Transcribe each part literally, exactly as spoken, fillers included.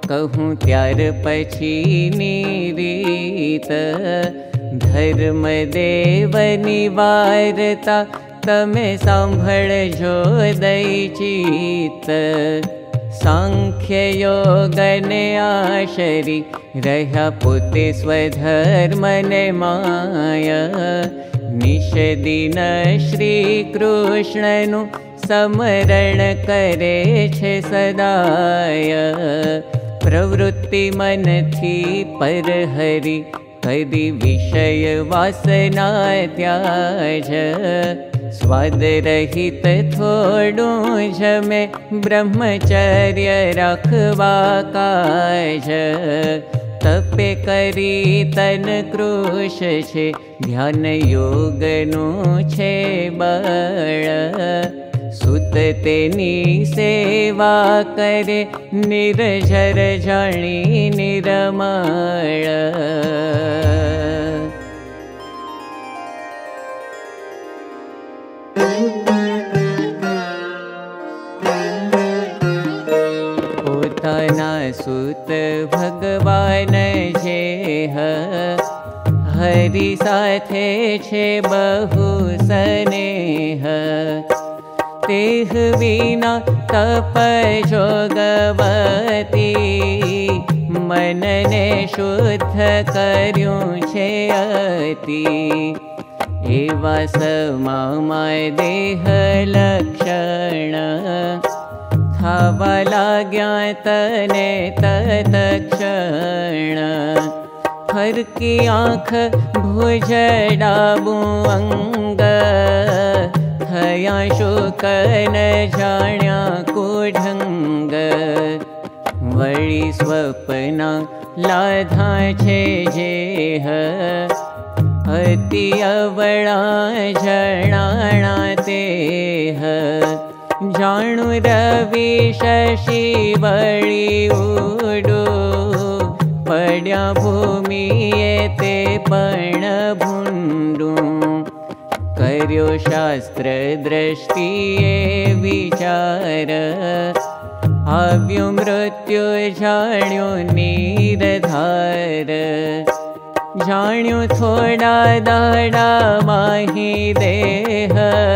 कहूँ त्यार पछी रीत, धर्म देवनी वार्ता तमे सांभळजो दैचित। सांख्य योग ने आशरी रह्या पोते स्वधर्म ने माया। निश दिन श्री कृष्णनु समरण करे छे सदाय। प्रवृत्ति मन थी पर हरि कदी विषय वासना त्याज। स्वाद रहित थोड़ू जमे ब्रह्मचर्य रखवा काज। तपे करी तन क्रूश छे ध्यान योगनु छे बळ। सुत तेनी सेवा करे निर्जर जाणी निरमळ। पोताना सुत भगवान जेह, हरि साथे छे बहु स्नेह। तेह विना तप जोगवती, मन ने शुद्ध कर्यूं छे अति। एवा समा देह लक्षण, थावा लाग्या तने तत्क्षण। फरकी आँख भुजडाबू अंग, थया शुकन जाण्या कुढंग। वळी स्वप्ना लाधा छे जेह, अति अवळा जणाणा तेह। जाणु रवि शशि वळी उडू, पड्या भूमिये ते पण भूंडू। कर्यो शास्त्र दृष्टिए विचार, आव्यो मृत्यु जाण्यो निर्धार। जाण्यो थोड़ा दाड़ा माही देह,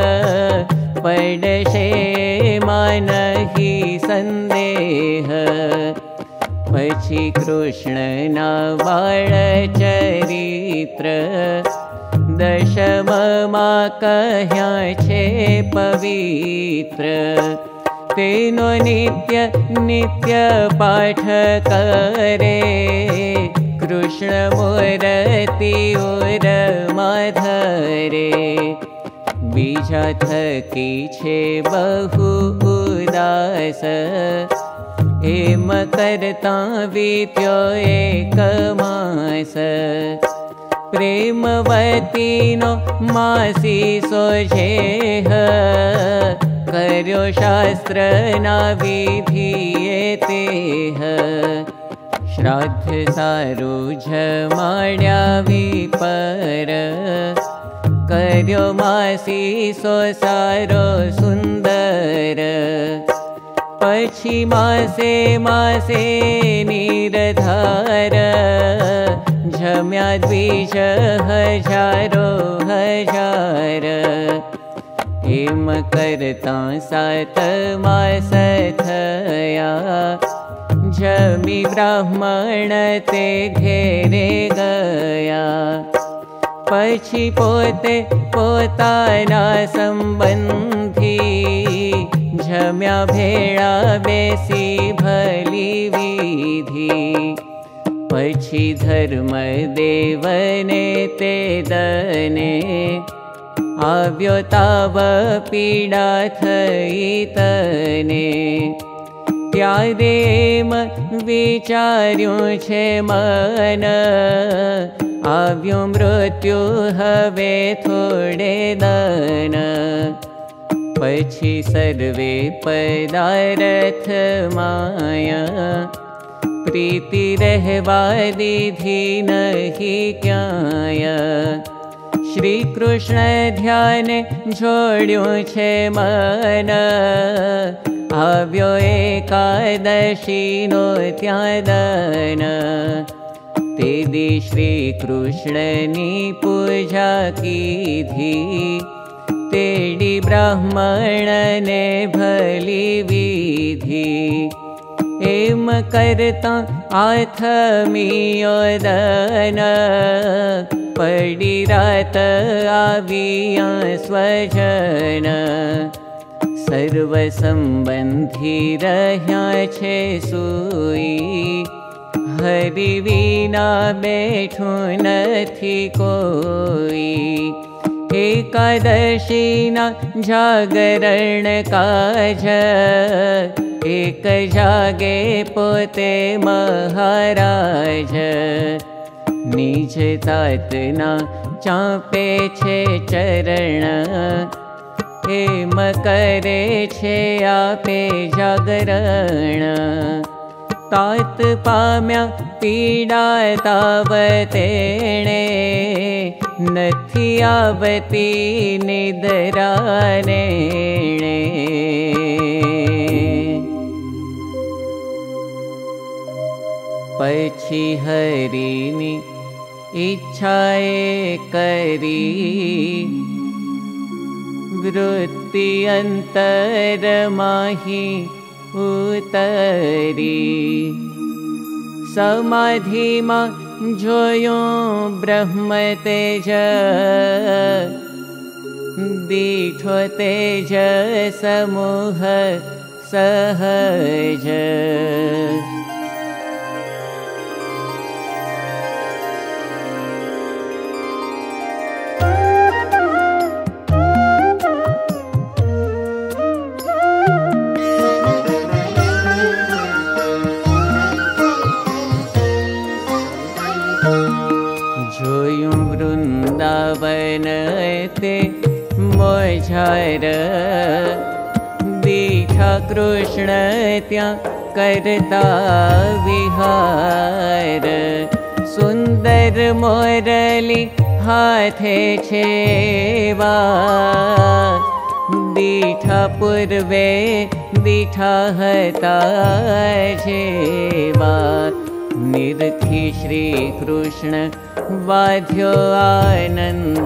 पडशे मानही संदेह। पछी कृष्ण ना बाळ चरित्र, दशम मा कह्या छे पवित्र। तेनो नित्य नित्य पाठ करे, कृष्ण मूर्ति उर माधरे। बीजा थकी छे बहु उदास, एम करता वीत्यो एक मास। प्रेमवती नो मासी सोझेह, कर्यो शास्त्र ना विधिये तेह। श्राद्ध सारू जमाड्या विपर, कर्यो मासी सो सारो सुंदर। पछी मासे मासे निर्धार, जम्या द्विज हजारो हजार। एम करता सात मास थया, जमी ब्राह्मण ते घेरे गया। पछी पोते पोताना संबंधी, जम्या भेड़ा बेसी भली विधि। पछी धर्म देवने ते दने, आव्यो ताव पीड़ा थई तने। त्यारे विचार्યું छे मन, आव्यो मृत्यु हवे थोड़े दन। पछी सर्वे पदार्थ माया, प्रीति रहवा दीधी नहीं क्याय। श्री कृष्ण ध्यान जोड्યું छे मन, आव्यो एकादशीनो त्यादन तेदी श्री कृष्णनी पूजा कीधी तेडी ब्राह्मणने भली विधि एम करता आथमियो दन पड़ी रात आविया स्वजन सर्व संबंधी रह्या छे सुई हरि विना बैठू नथी कोई एकादशीना जागरण काज एक जागे पोते महाराज निज तातना चापे छे चरण एम करे छे आपे जागरण तात पाम्या पीड़ा तावतेणे नथी आवती निद्राने पछी हरिनी इच्छाए करी वृत्ति अंतर माही उतरी समाधि मां जोयो ब्रह्म तेज दीठो तेज समूह सहज वृंदावनते मोझार दीठा कृष्ण त्या करता विहार सुंदर मोरली हाथे छेवा दीठा पूर्वे दीठा हता जेवा निरखी श्री कृष्ण वाध्यो आनंद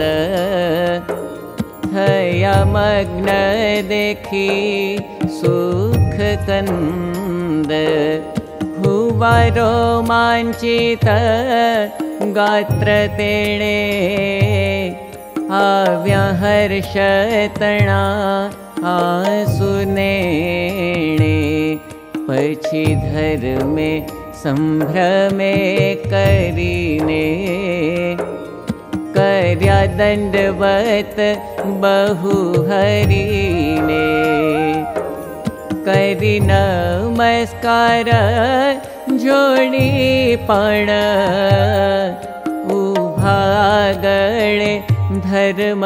थया मग्न देखी सुख कंद हुवा रोमांचित गात्र तेणे आव्या हर्षतणा आंसुनेणे पछी धर्मे संभ्रमे करीने कर्या दंडवत बहु हरीने करी नमस्कार जोड़ी पण उभा गळे धर्म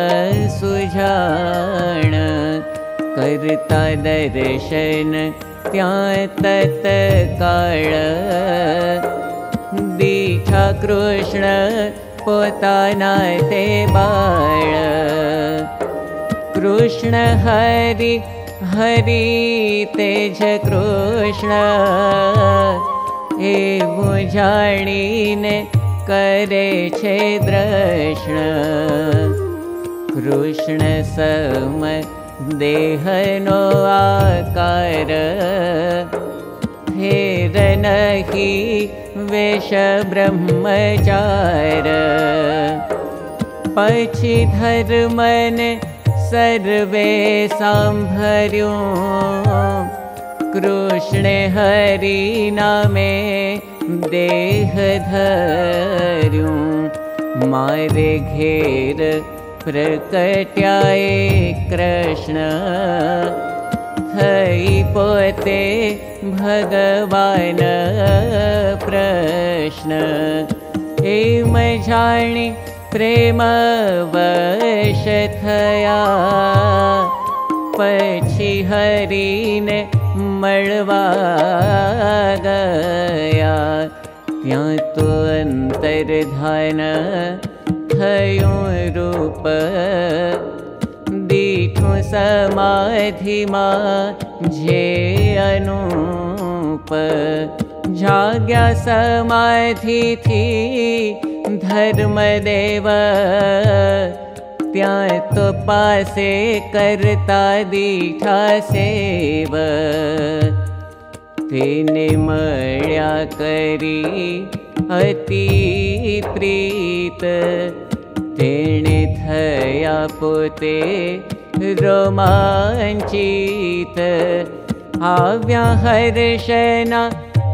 सुजाण करता दर्शन त्यां तत्काळ दीठा कृष्ण पोताना ते बाळ कृष्ण हरि हरि तेज कृष्ण एवुं जाणीने करे छे दर्शन कृष्ण सम देहनो आकार फेर नहि वेश ब्रह्मचार पछी धर्मने सर्वे सांभर्यो कृष्णे हरि नामे देह धर्यो मारे घेर प्रकट्याए कृष्ण थई पोते भगवान प्रश्न एम जाणी प्रेम वश थया पछी हरीने मळवा गया त्यां तो अंतर्धान थयुं रूप दीठ देहु समाधि मां जे अनूप जाग्या समाधि थी धर्मदेव त्यां तो पासे करता दीठा सेव तेने मळ्या करी अति प्रीत तेने थया पोते रोमांचित आव्या हर्षना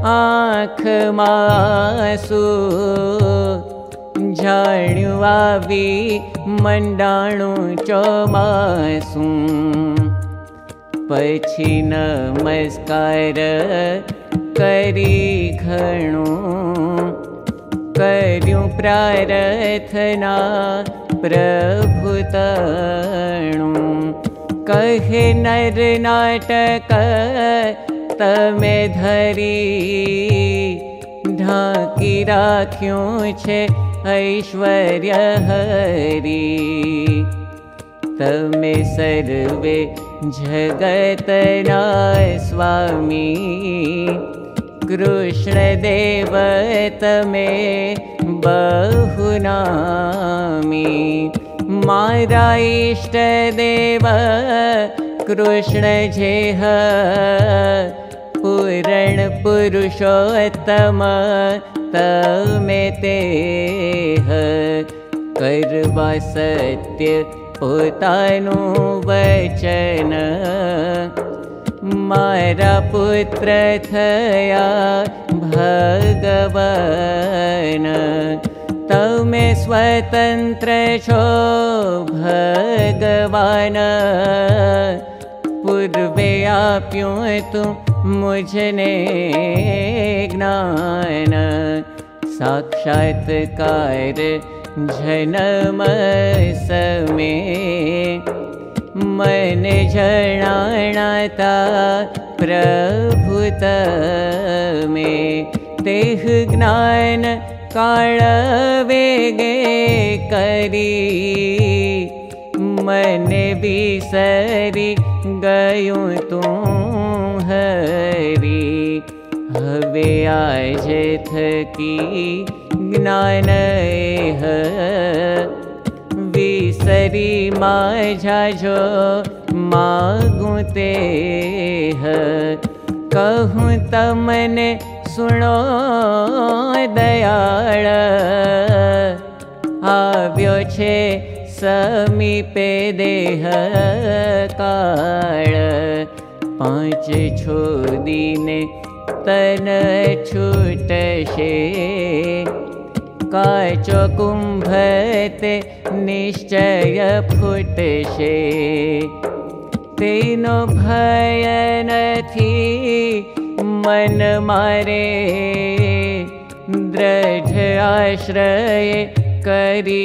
आँखमांसू जाण्यु आवी मंडाणु चोमासू पछी नमस्कार करी घणु कर्यु प्रार्थना प्रभुतणु कहे नर नाटक तमे धरी ढाकी राख्यूं छे ऐश्वर्य हरी तमे सर्वे जगतना स्वामी कृष्ण देव तमे बहुनामी मारा इष्ट देव कृष्ण जेह पूरण पुरुषोत्तम तमे तेह करवा सत्य पोतानु वचन मारा पुत्र थया भगवान तमे स्वतंत्र छो भगवान पूर्वे आप्यूं तु मुझने ज्ञान साक्षात्कार जन्म समे मन जणाता प्रभुत में तेह ज्ञान काल वेगे करी मन विसरी गयूं तू हरी हवे आज थकी ज्ञान एह विसरी माझा जो मागूं तेह कहूं तमने सुनो दयाळ आव्यो छे समीपे देह काळ पांच छोदीने तन छूटशे काचो कुंभते निश्चय फूटशे तेनो भय नथी मन मारे दृढ़ आश्रय करी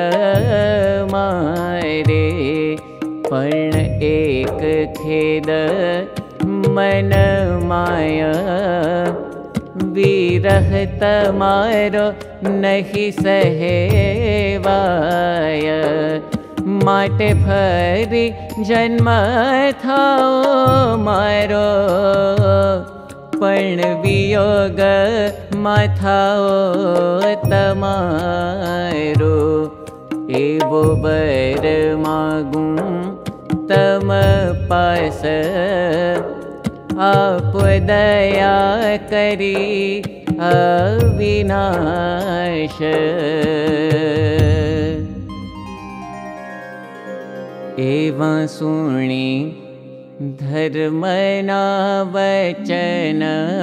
तमारे पण एक खेद मन माया विरह तमारो नहीं सहेवाय माटे फरी जन्म थाओ मारो पण वियोग माथाओ तमारो एवो बर मागूं तम पास आप दया करी अविनाश एवं सुनी धर्मना वचन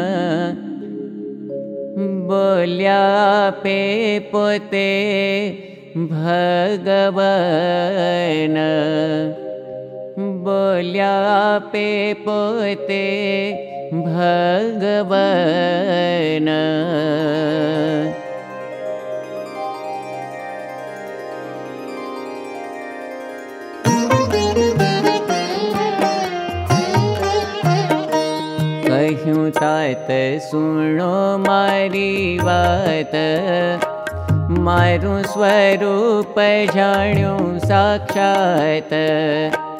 बोल्या पे पोते भगवान बोल्या पे पोते भगवान कहूं तात सुनो मारी बात मारू स्वरूप जाण्यूं साक्षात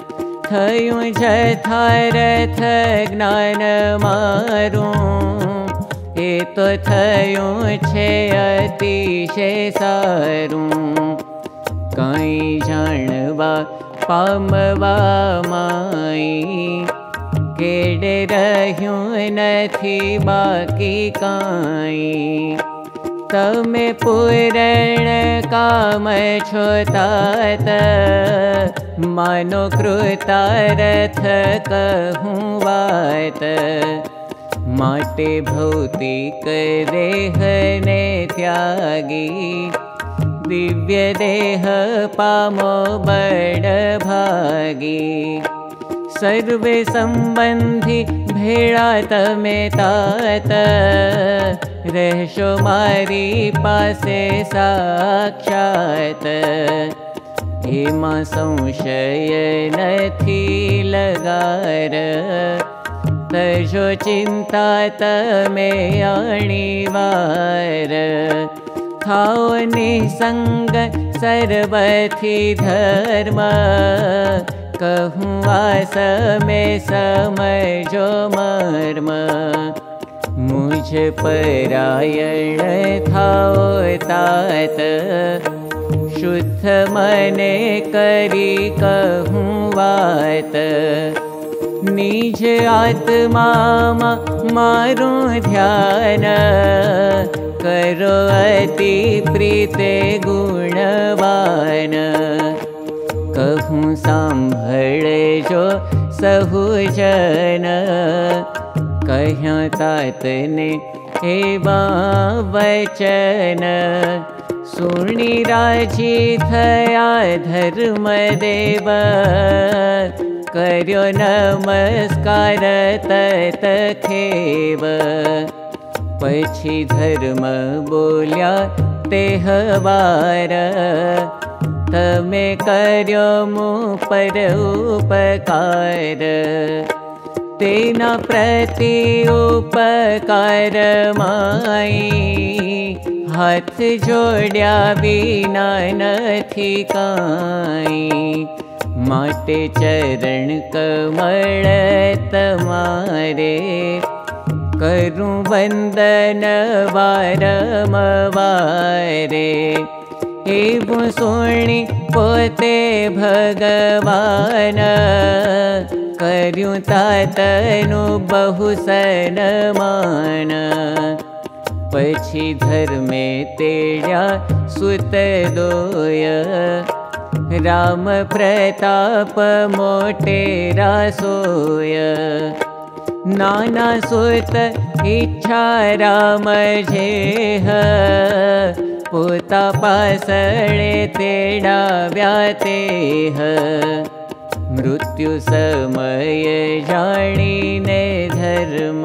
थयुं जथारथ ज्ञान मारूं, ए तो थयुं छे अतिशय सारूं। काई जाणवा पामवा माई, केडे रह्युं नथी बाकी काई। तमे पूरण काम छो तात, मानो कृतारथ कहूं वात। माटे भौतिक देहने त्यागी, दिव्य देह पामो बड़ भागी। सर्वे संबंधी भेड़ा तमे तात, रहशो मारी पासे साक्षात। एमा संशय नथी लगार, तजो चिंता तमे अणिवार। थाओ निसंग सर्वथी धर्म, कहूं आसमे समझो मर्म। मुझ परायण थाओ तात, शुद्ध मने करी कहूं वात। निज आत्मा मारूं ध्यान, करो अति प्रीते गुणवान। कहूं सांभळे जो सहुजन, कह्या तातने एवा वचन। सुनी राजी थया धर्मदेव, कर्यो नमस्कार तत खेव। पछी धर्म बोल्या तेह वार, तमे कर्यो मु पर उपकार। तेना प्रति उपकार माई, हाथ जोड्या विना नथी काई। माटे चरण कमल तमारे, करूं वंदन वारंवारे। एवं सुणी पोते भगवान, कर्युं तातनु बहु सन्मान। पछी धर्मे तेड्या सुत दोय, राम प्रताप मोटेरा सोय। नाना सुत इच्छा राम जेह, पोता पासळे तेड़ा व्यातेह। मृत्यु समय जाणीने धर्म,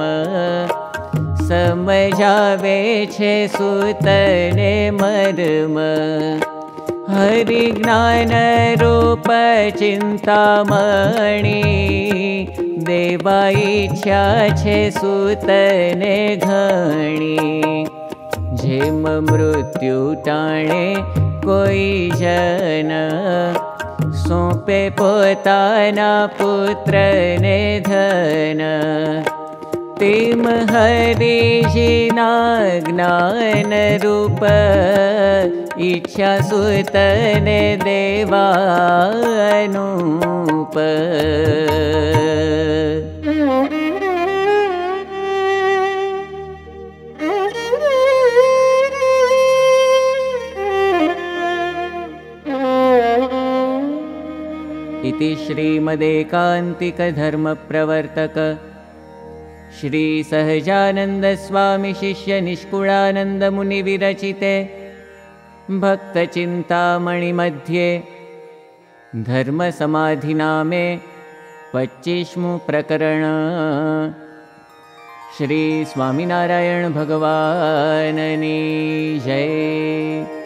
समझावे छे सुतने मर्म। हरि ज्ञान रूप चिंतामणि, देवा इच्छा छे सुतने घणी। जेम मृत्यु टाणे कोई जन, सोंपे पोताना पुत्रने धन। तेम हरिजीना ज्ञान रूप, इच्छा सुतने देवा अनूप। इति श्रीमदेकान्तिक धर्मप्रवर्तक श्री सहजानंद स्वामी शिष्य निष्कुलानंद मुनि विरचिते भक्तचिंतामणि मध्ये धर्म समाधि नामे पच्चीसमु प्रकरण। श्री स्वामीनारायण भगवाननी जय।